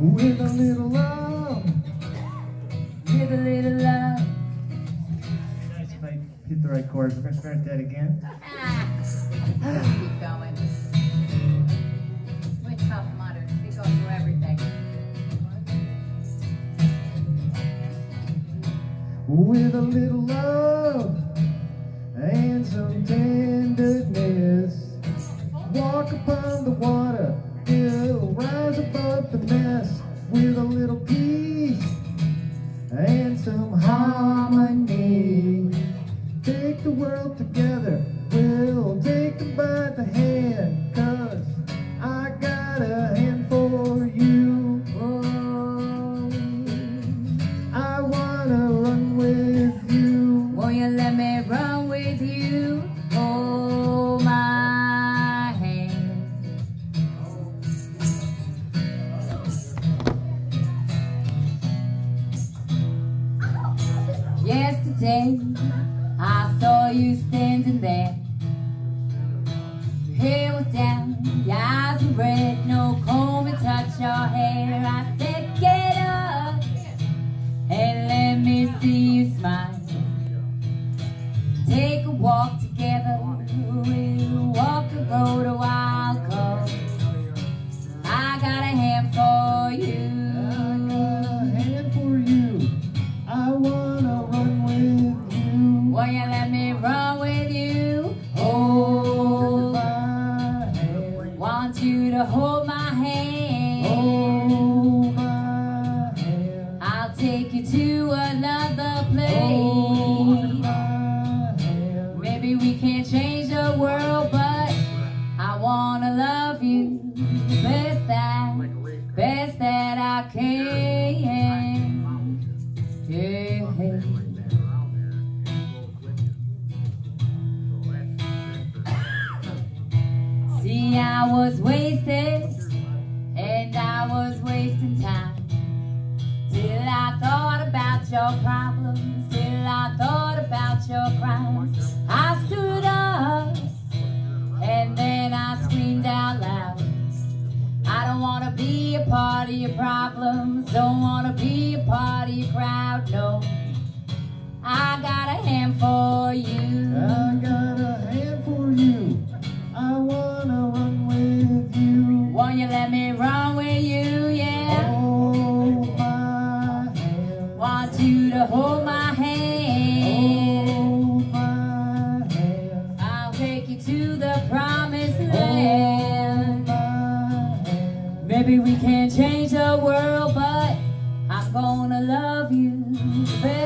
with a little love, with a little love. Nice, if I hit the right chords. We're gonna start that again. Keep going. We're tough mutters. We go through everything. With a little love and some tenderness, walk upon the water, we'll rise above the mess. With a little peace and some harmony, take the world together, we'll take them by the hand, 'cause I got a hand for you. Oh, I wanna run with you. won't you let me run with you? Hold my hand. Yesterday, I saw you standing there. Your hair was down, your eyes were red, no comb to touch your hair. I said, get up and let me see you smile. Take a walk together, we'll walk the road a while, 'cause I got a hand for you. I got a hand for you. I wanna run with you. Won't you let me run with you? Hold my hand. Want you to hold my hand. Hold my hand. I'll take you to another Hold place. my hand. Maybe we can't change the world, but I wanna love you the best that I can. Yeah. See, I was wasted, and I was wasting time, till I thought about your problems, till I thought about your crimes. I stood up, and then I screamed out loud, I don't wanna be a part of your problems, don't wanna be a part of your crowd, no. I got a hand for you. I got a hand for you. I wanna run with you. Won't you let me run with you, yeah? Hold my hand. Want you to hold my hand. Hold my hand. I'll take you to the promised land. Hold my hand. Maybe we can't change the world, but I'm gonna love you the